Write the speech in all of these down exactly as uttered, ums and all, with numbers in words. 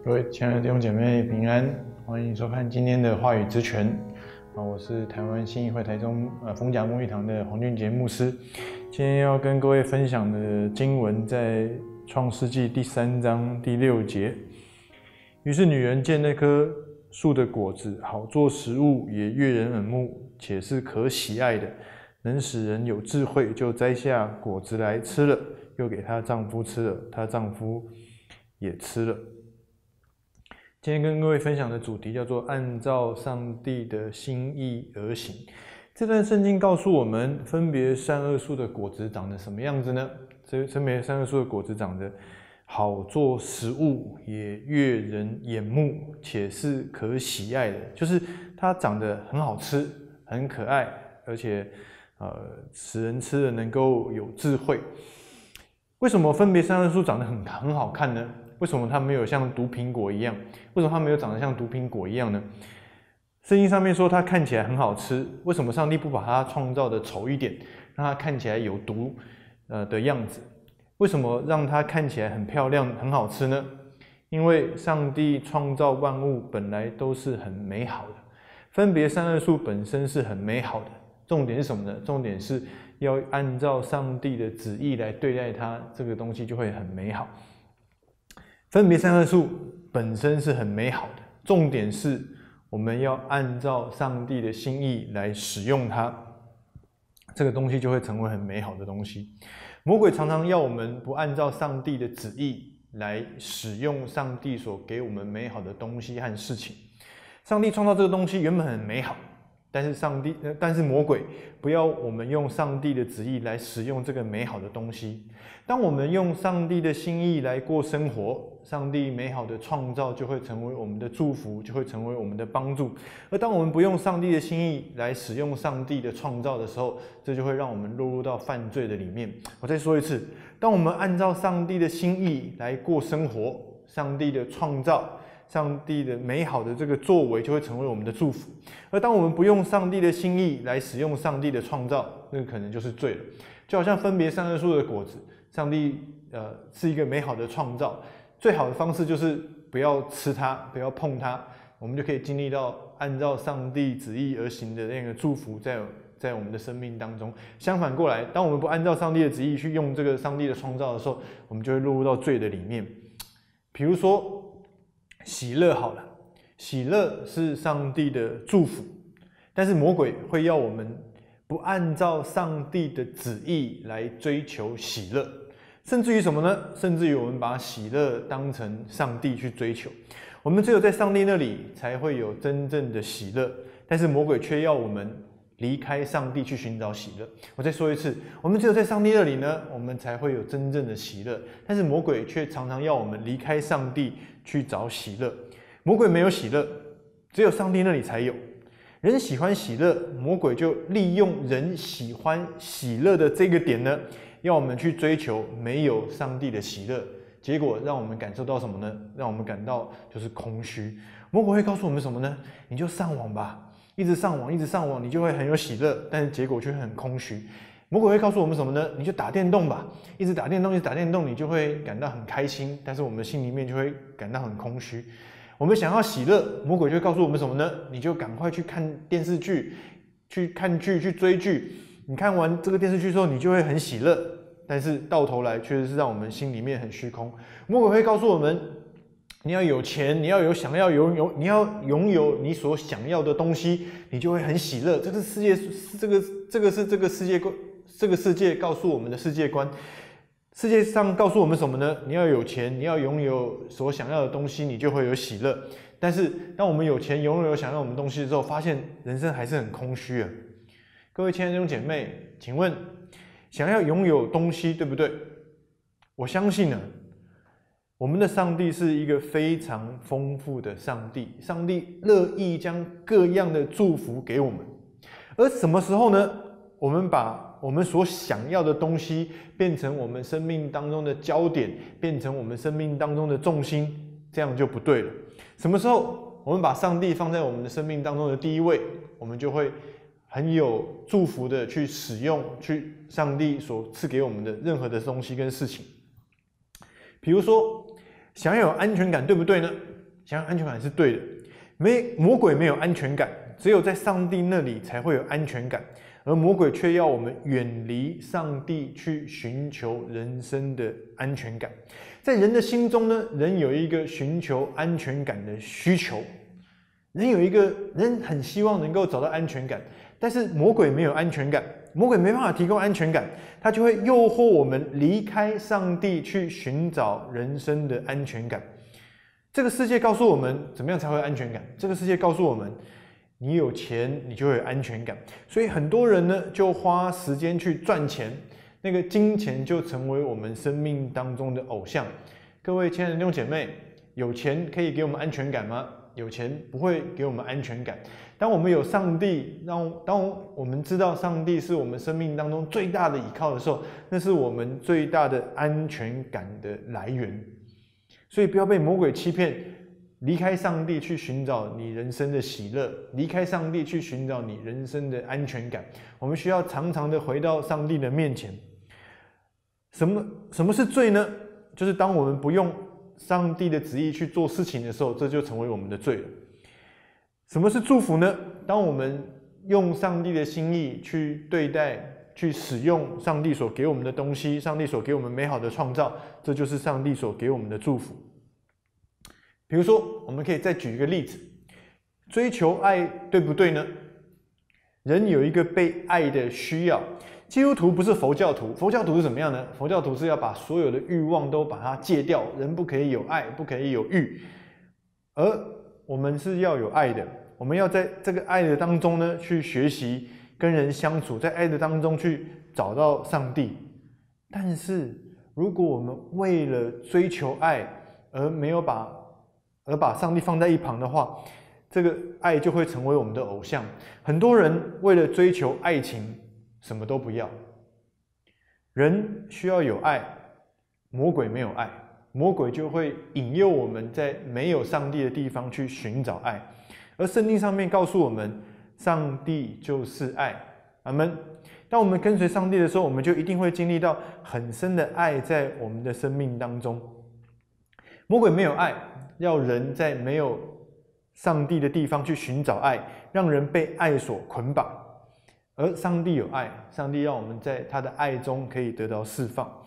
各位亲爱的弟兄姐妹平安，欢迎收看今天的话语之泉。啊，我是台湾信义会台中呃逢甲牧育堂的黄俊杰牧师。今天要跟各位分享的经文在创世纪第三章第六节。于是女人见那棵树的果子好做食物，也悦人耳目，且是可喜爱的，能使人有智慧，就摘下果子来吃了，又给她丈夫吃了，她丈夫也吃了。今天跟各位分享的主题叫做按照上帝的心意而行。这段圣经告诉我们，分别善恶树的果子长得什么样子呢？这分别善恶树的果子长得好做食物，也悦人眼目，且是可喜爱的，就是它长得很好吃，很可爱，而且呃使人吃了能够有智慧。为什么分别善恶树长得很很好看呢？为什么它没有像毒苹果一样？为什么它没有长得像毒苹果一样呢？圣经上面说它看起来很好吃，为什么上帝不把它创造的丑一点，让它看起来有毒呃的样子？为什么让它看起来很漂亮、很好吃呢？因为上帝创造万物本来都是很美好的，分别善恶树本身是很美好的。重点是什么呢？重点是要按照上帝的旨意来对待它，这个东西就会很美好。分别善恶树本身是很美好的，重点是我们要按照上帝的心意来使用它，这个东西就会成为很美好的东西。魔鬼常常要我们不按照上帝的旨意来使用上帝所给我们美好的东西和事情。上帝创造这个东西原本很美好，但是上帝，但是魔鬼不要我们用上帝的旨意来使用这个美好的东西。当我们用上帝的心意来过生活，上帝美好的创造就会成为我们的祝福，就会成为我们的帮助。而当我们不用上帝的心意来使用上帝的创造的时候，这就会让我们落入到犯罪的里面。我再说一次，当我们按照上帝的心意来过生活，上帝的创造，上帝的美好的这个作为就会成为我们的祝福。而当我们不用上帝的心意来使用上帝的创造，那个可能就是罪了。就好像分别善恶树的果子，上帝呃是一个美好的创造，最好的方式就是不要吃它，不要碰它，我们就可以经历到按照上帝旨意而行的那个祝福在在我们的生命当中。相反过来，当我们不按照上帝的旨意去用这个上帝的创造的时候，我们就会落入到罪的里面。比如说喜乐好了，喜乐是上帝的祝福，但是魔鬼会要我们不按照上帝的旨意来追求喜乐，甚至于什么呢？甚至于我们把喜乐当成上帝去追求。我们只有在上帝那里才会有真正的喜乐，但是魔鬼却要我们离开上帝去寻找喜乐。我再说一次，我们只有在上帝那里呢，我们才会有真正的喜乐，但是魔鬼却常常要我们离开上帝去找喜乐。魔鬼没有喜乐，只有上帝那里才有。人喜欢喜乐，魔鬼就利用人喜欢喜乐的这个点呢，要我们去追求没有上帝的喜乐，结果让我们感受到什么呢？让我们感到就是空虚。魔鬼会告诉我们什么呢？你就上网吧，一直上网，一直上网，你就会很有喜乐，但是结果却很空虚。魔鬼会告诉我们什么呢？你就打电动吧，一直打电动，一直打电动，你就会感到很开心，但是我们心里面就会感到很空虚。我们想要喜乐，魔鬼就会告诉我们什么呢？你就赶快去看电视剧，去看剧，去追剧。你看完这个电视剧之后，你就会很喜乐，但是到头来确实是让我们心里面很虚空。魔鬼会告诉我们，你要有钱，你要有想要拥有，你要拥有你所想要的东西，你就会很喜乐。这个世界，这个这个是这个世界这个世界告诉我们的世界观。世界上告诉我们什么呢？你要有钱，你要拥有所想要的东西，你就会有喜乐。但是当我们有钱，拥有想要我们东西之后，发现人生还是很空虚啊。各位亲爱的弟兄姐妹，请问想要拥有东西，对不对？我相信呢，我们的上帝是一个非常丰富的上帝，上帝乐意将各样的祝福给我们。而什么时候呢？我们把我们所想要的东西变成我们生命当中的焦点，变成我们生命当中的重心，这样就不对了。什么时候我们把上帝放在我们的生命当中的第一位，我们就会很有祝福的去使用去上帝所赐给我们的任何的东西跟事情。比如说想要有安全感，对不对呢？ 想要安全感是对的。没魔鬼没有安全感，只有在上帝那里才会有安全感，而魔鬼却要我们远离上帝，去寻求人生的安全感。在人的心中呢，人有一个寻求安全感的需求，人有一个人很希望能够找到安全感，但是魔鬼没有安全感，魔鬼没办法提供安全感，他就会诱惑我们离开上帝，去寻找人生的安全感。这个世界告诉我们怎么样才会有安全感，这个世界告诉我们你有钱你就会有安全感，所以很多人呢就花时间去赚钱，那个金钱就成为我们生命当中的偶像。各位亲爱的弟兄姐妹，有钱可以给我们安全感吗？有钱不会给我们安全感。当我们有上帝，让当我们知道上帝是我们生命当中最大的依靠的时候，那是我们最大的安全感的来源。所以不要被魔鬼欺骗，离开上帝去寻找你人生的喜乐，离开上帝去寻找你人生的安全感。我们需要常常的回到上帝的面前。什么什么是罪呢？就是当我们不用上帝的旨意去做事情的时候，这就成为我们的罪了。什么是祝福呢？当我们用上帝的心意去对待、去使用上帝所给我们的东西，上帝所给我们美好的创造，这就是上帝所给我们的祝福。比如说，我们可以再举一个例子，追求爱对不对呢？人有一个被爱的需要。基督徒不是佛教徒，佛教徒是怎么样呢？佛教徒是要把所有的欲望都把它戒掉，人不可以有爱，不可以有欲。而我们是要有爱的，我们要在这个爱的当中呢，去学习跟人相处，在爱的当中去找到上帝。但是，如果我们为了追求爱而没有把而把上帝放在一旁的话，这个爱就会成为我们的偶像。很多人为了追求爱情，什么都不要。人需要有爱，魔鬼没有爱，魔鬼就会引诱我们在没有上帝的地方去寻找爱。而圣经上面告诉我们，上帝就是爱。阿们。当我们跟随上帝的时候，我们就一定会经历到很深的爱在我们的生命当中。魔鬼没有爱，要人在没有上帝的地方去寻找爱，让人被爱所捆绑。而上帝有爱，上帝让我们在他的爱中可以得到释放。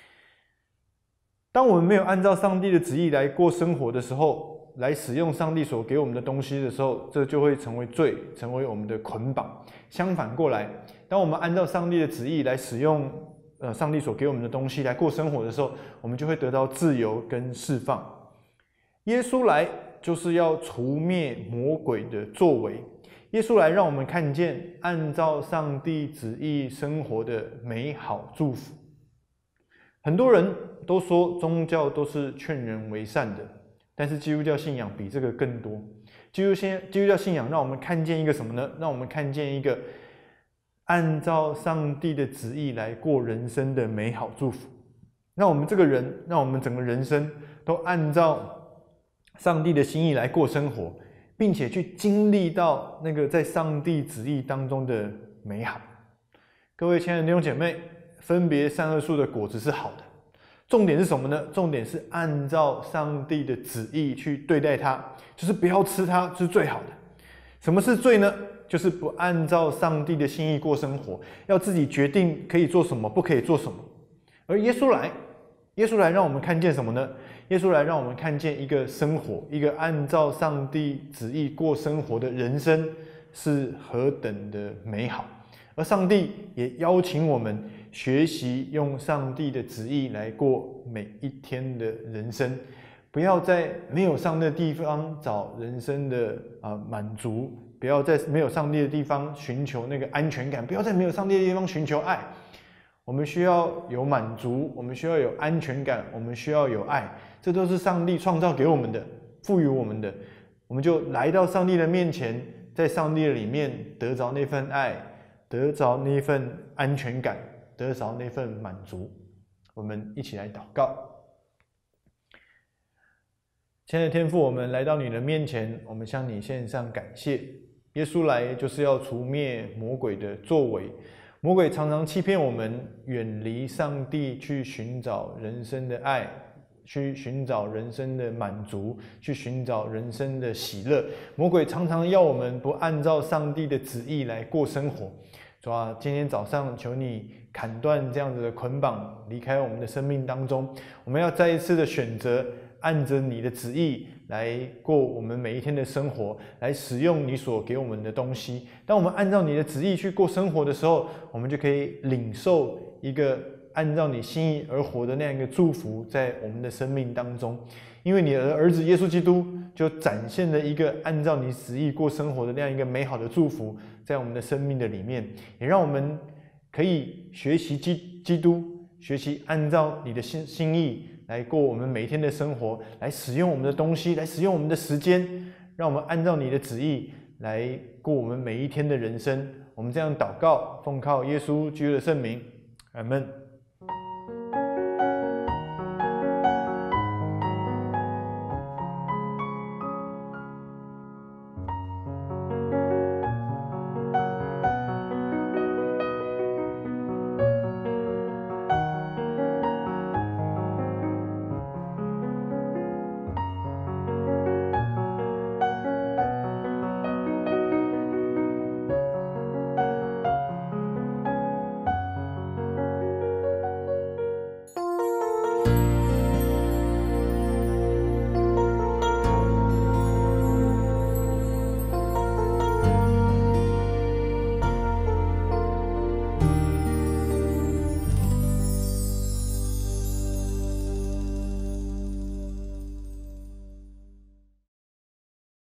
当我们没有按照上帝的旨意来过生活的时候，来使用上帝所给我们的东西的时候，这就会成为罪，成为我们的捆绑。相反过来，当我们按照上帝的旨意来使用呃上帝所给我们的东西来过生活的时候，我们就会得到自由跟释放。耶稣来就是要除灭魔鬼的作为。耶稣来让我们看见按照上帝旨意生活的美好祝福。很多人都说宗教都是劝人为善的，但是基督教信仰比这个更多。基督教信仰让我们看见一个什么呢？让我们看见一个按照上帝的旨意来过人生的美好祝福。让我们这个人，让我们整个人生都按照上帝的心意来过生活，并且去经历到那个在上帝旨意当中的美好。各位亲爱的弟兄姐妹，分别善恶树的果子是好的，重点是什么呢？重点是按照上帝的旨意去对待它，就是不要吃它，是最好的。什么是罪呢？就是不按照上帝的心意过生活，要自己决定可以做什么，不可以做什么。而耶稣来，耶稣来让我们看见什么呢？耶稣来让我们看见一个生活，一个按照上帝旨意过生活的人生是何等的美好。而上帝也邀请我们学习用上帝的旨意来过每一天的人生，不要在没有上帝的地方找人生的啊满足，不要在没有上帝的地方寻求那个安全感，不要在没有上帝的地方寻求爱。我们需要有满足，我们需要有安全感，我们需要有爱，这都是上帝创造给我们的，赋予我们的。我们就来到上帝的面前，在上帝的里面得着那份爱，得着那份安全感，得着那份满足。我们一起来祷告。亲爱的天父，我们来到你的面前，我们向你献上感谢。耶稣来就是要除灭魔鬼的作为。魔鬼常常欺骗我们，远离上帝去寻找人生的爱， 去寻找人生的满足，去寻找人生的喜乐。魔鬼常常要我们不按照上帝的旨意来过生活。主啊，今天早上求你砍断这样子的捆绑，离开我们的生命当中。我们要再一次的选择按着你的旨意来过我们每一天的生活，来使用你所给我们的东西。当我们按照你的旨意去过生活的时候，我们就可以领受一个按照你心意而活的那样一个祝福在我们的生命当中。因为你的儿子耶稣基督就展现了一个按照你旨意过生活的那样一个美好的祝福在我们的生命的里面，也让我们可以学习基基督，学习按照你的心心意来过我们每一天的生活，来使用我们的东西，来使用我们的时间，让我们按照你的旨意来过我们每一天的人生。我们这样祷告，奉靠耶稣基督的圣名，阿们。